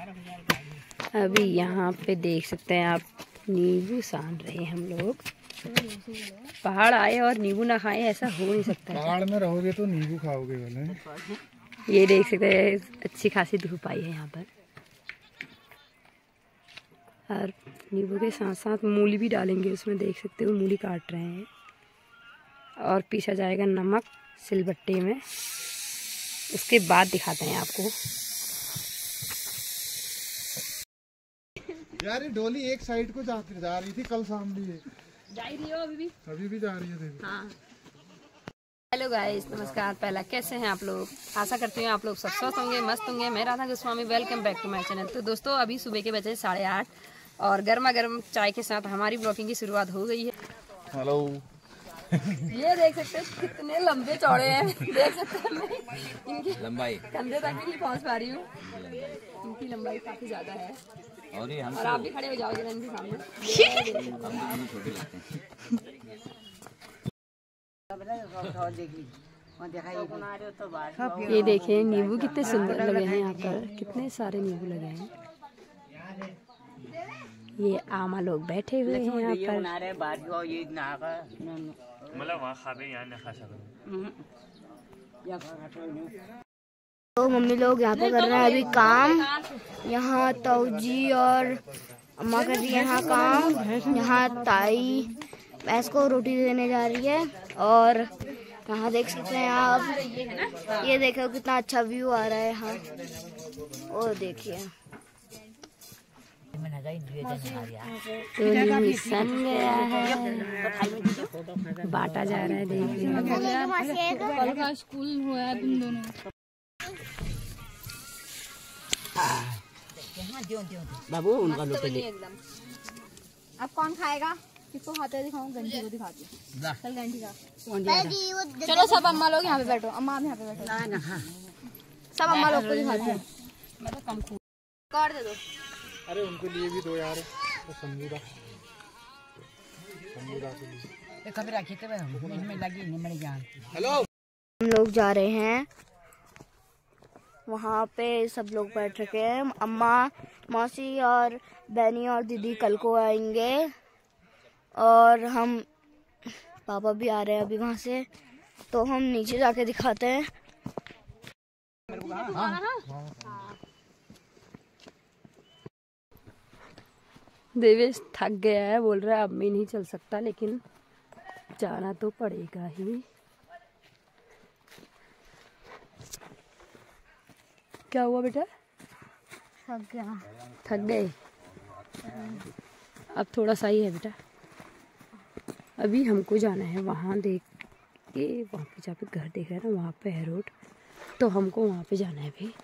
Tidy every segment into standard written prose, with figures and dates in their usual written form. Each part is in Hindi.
अभी यहाँ पे देख सकते हैं आप, नींबू सान रहे हैं हम लोग। पहाड़ आए और नींबू ना खाएं, ऐसा हो नहीं सकता। पहाड़ में रहोगे तो नींबू खाओगे वाले। ये देख सकते हैं अच्छी खासी धूप आई है यहाँ पर, और नींबू के साथ साथ मूली भी डालेंगे उसमें, देख सकते हो मूली काट रहे हैं। और पीसा जाएगा नमक सिलबट्टे में, उसके बाद दिखाते हैं आपको। यार ये डोली एक साइड को जा रही थी कल शाम भी, जा रही हो अभी भी जा रही है। हाँ। हेलो गाइस, नमस्कार। पहला कैसे हैं आप लोग? आशा करती हूँ आप लोग सब स्वस्थ होंगे, मस्त होंगे। मैं Radha Goswami, welcome back to my channel. तो दोस्तों अभी सुबह के बजे 8:30 और गर्मा गर्म चाय के साथ हमारी ब्लॉगिंग की शुरुआत हो गई है। हेलो। ये देख सकते हैं कितने लंबे चौड़े हैं, देख सकते हैं मैं इनकी लंबाई कंधे तक भी नहीं पहुँच पा रही हूँ। इनकी लंबाई काफी ज्यादा है। और आप भी खड़े हो जाओ जरा इनके सामने। ये देखिए नींबू कितने सुंदर लगे हैं यहाँ पर, कितने सारे नींबू लगे हैं। ये आमा लोग बैठे हुए हैं यहाँ पर। तो मम्मी लोग यहाँ पे कर रहे हैं अभी काम। यहाँ ताऊजी और अम्मा कर रही है यहाँ काम। यहाँ ताई भैंस को रोटी देने जा रही है। और यहाँ देख सकते हैं आप, ये देखो कितना अच्छा व्यू आ रहा है यहाँ। और देखिए तो नींबू सन गया है, बांटा जा रहा है। देखिए कल का स्कूल हुआ है तुम दोनों। बाबू उनका लोटे ले। अब कौन खाएगा? किसको खाते दिखाऊं? घंटी को दिखाती हूँ। चल घंटी का। चलो सब अम्मा लोग यहाँ पे बैठो। अम्मा आप यहाँ पे बैठो। सब अम्मा लोग को दिखाती हूँ। मैं तो कम कर दे दो। अरे उनके लिए भी दो यार, तो संजूदा के लिए कभी रखी थे इसमें लगी नहीं मेरी जान। हेलो। हम लोग जा रहे हैं वहाँ पे, सब लोग बैठ रखे हैं। अम्मा, मौसी और बहनी और दीदी कल को आएंगे। और हम पापा भी आ रहे हैं अभी वहाँ से, तो हम नीचे जाके दिखाते हैं। देवेश थक गया है, बोल रहा है अब मैं नहीं चल सकता, लेकिन जाना तो पड़ेगा ही। क्या हुआ बेटा? थक गए। अब थोड़ा सा ही है बेटा। अभी हमको जाना है वहाँ, देख के वहाँ पे जहाँ पे घर देख रहे हैं ना, वहाँ पे है रोड, तो हमको वहाँ पे जाना है अभी।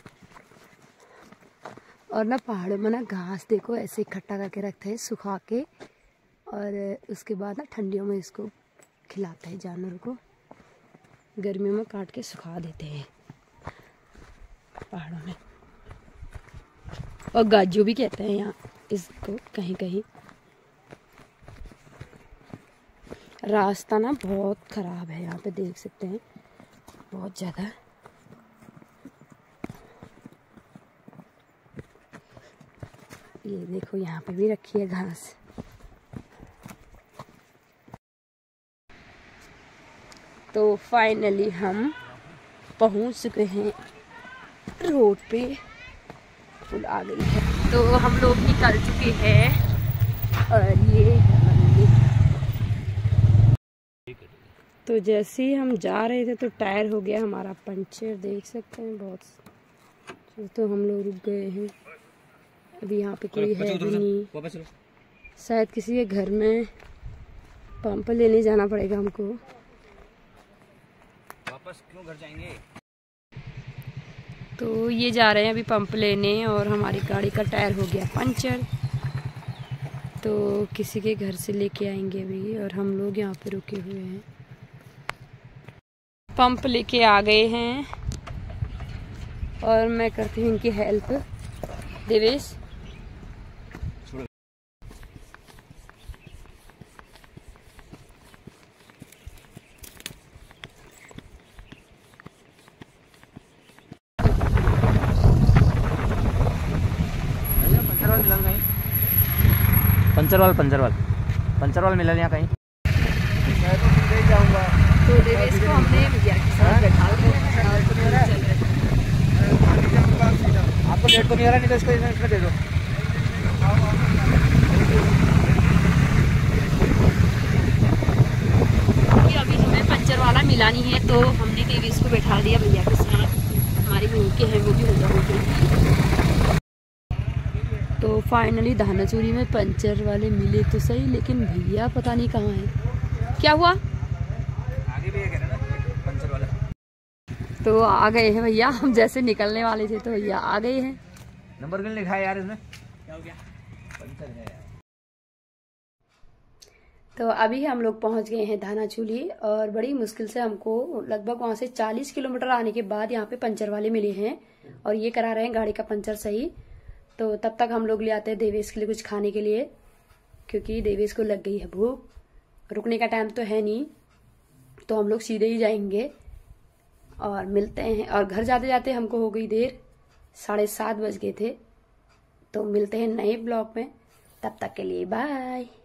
और ना पहाड़ों में ना घास देखो ऐसे इकट्ठा करके रखते हैं सुखा के, और उसके बाद ना ठंडियों में इसको खिलाते हैं जानवरों को, गर्मियों में काट के सुखा देते हैं पहाड़ों में। और गाजू भी कहते हैं यहाँ इसको कहीं कहीं। रास्ता ना बहुत ख़राब है यहाँ पे, देख सकते हैं बहुत ज़्यादा। ये देखो यहाँ पे भी रखी है घास। तो फाइनली हम पहुँच चुके हैं रोड पे, फुल आ गई है। तो हम लोग निकल चुके हैं और ये है मंदिर। तो जैसे ही हम जा रहे थे तो टायर हो गया हमारा पंचर, देख सकते हैं बहुत। तो हम लोग रुक गए हैं। अभी यहाँ पे कोई है भी नहीं, शायद किसी के घर में पंप लेने जाना पड़ेगा हमको। वापस क्यों घर जाएंगे? तो ये जा रहे हैं अभी पंप लेने, और हमारी गाड़ी का टायर हो गया पंचर, तो किसी के घर से लेके आएंगे अभी। और हम लोग यहाँ पे रुके हुए हैं, पंप लेके आ गए हैं। और मैं करती हूँ इनकी हेल्प। देवेश पंचर वाल मिला यहाँ कहीं। मैं तो सीधे ही जाऊंगा। तो देवेश को हमने भैया के साथ बैठा दिया। आपको लेट तो नहीं आ रहा, नहीं तो इसको इसमें दे दो। अभी हमें पंचर वाला मिला नहीं है तो हमने देवेश को बैठा दिया भैया के साथ। हमारी वहीं के हैं वो भी होगा। तो फाइनली धानाचूरी में पंचर वाले मिले तो सही, लेकिन भैया पता नहीं कहाँ है। क्या हुआ? आगे भी है ना पंचर वाला। तो आ गए हैं भैया, हम जैसे निकलने वाले थे तो भैया आ गए हैं। नंबर क्यों लिखा है यार इसमें? क्या हो गया? पंचर है यार। तो अभी हम लोग पहुंच गए हैं धानाचूली और बड़ी मुश्किल से हमको लगभग वहां से 40 किलोमीटर आने के बाद यहाँ पे पंचर वाले मिले हैं और ये करा रहे हैं गाड़ी का पंचर सही। तो तब तक हम लोग ले आते हैं देवेश के लिए कुछ खाने के लिए, क्योंकि देवेश को लग गई है भूख। रुकने का टाइम तो है नहीं, तो हम लोग सीधे ही जाएंगे और मिलते हैं। और घर जाते जाते हमको हो गई देर, 7:30 बज गए थे। तो मिलते हैं नए ब्लॉग में, तब तक के लिए बाय।